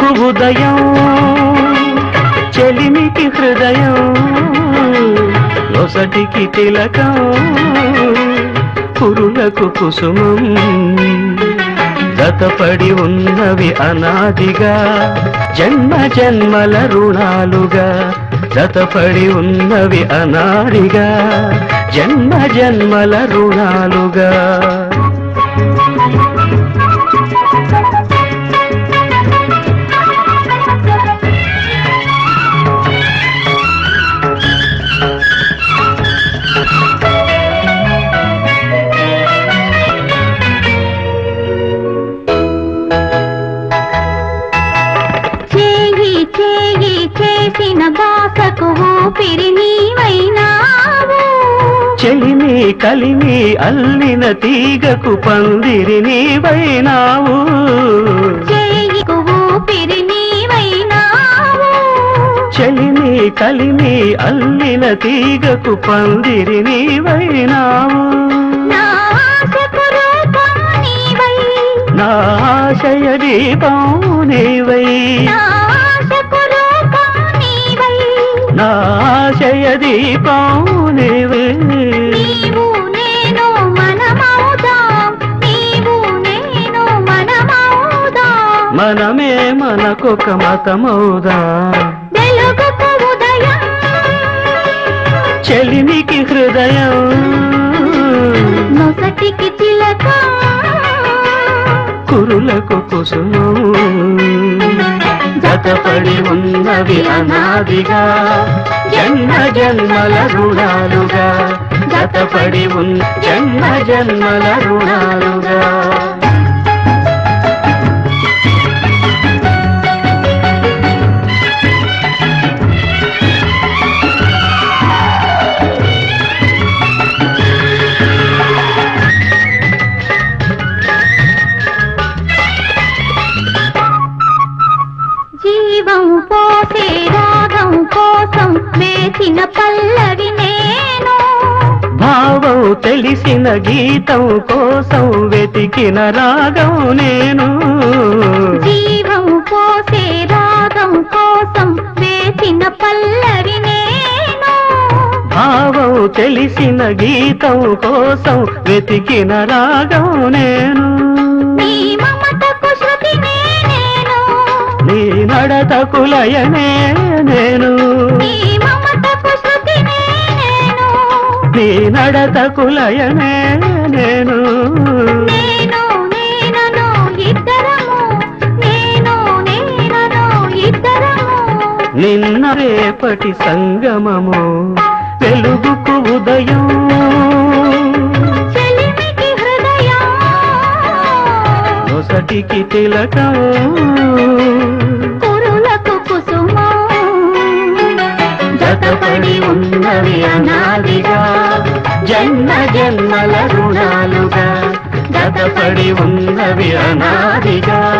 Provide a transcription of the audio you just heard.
ఉదయం చెలిమికి హృదయం నొసటికి తిలకం కురులకు కుసుమం జతపడి ఉన్నవి అనాదిగా జన్మ జన్మల రుణాలుగా జతపడి ఉన్నవి అనాదిగా జన్మ జన్మల రుణాలుగా చెలిమి కలిమి అల్లిన తీగకు పందిరి నీవైనావు చెలిమి కలిమి అల్లిన తీగకు పందిరి నీవైనావు నా ఆశయ దీపం నీవై నా ఆశయ దీపం నీవే మనమే మనకొక మతమౌదా చెలిమికి హృదయం నొసటికి తిలకం కురులకు కుసుమం జతపడి ఉన్నవి అనాదిగా జన్మ జన్మల రుణాలుగా జతపడి జన్మ జన్మల రుణాలుగా జీవం పోసే రాగం కోసం వేసిన పల్లవి నేను భావం తెలిసిన గీతం కోసం వెతికిన రాగం నేను జీవం పోసే రాగం కోసం వేసిన పల్లవి నేను భావం తెలిసిన గీతం కోసం వెతికిన రాగం నేను నీ మమతకు శృతినే నేను నీ నడతకు లయనే నేను నీ మమతకు శృతినే నేను నీ నడతకు లయనే నేను నేను నేనను ఇద్దరము నేను నేనను ఇద్దరము నిన్న రేపటి సంగమము వెలుగుకు ఉదయం చెలిమికి హృదయం నొసటికి తిలకం కురులకు కుసుమం జతపడి ఉన్నవి అనాదిగా జన్మ జన్మల రుణాలుగా జతపడి ఉన్నవి అనాదిగా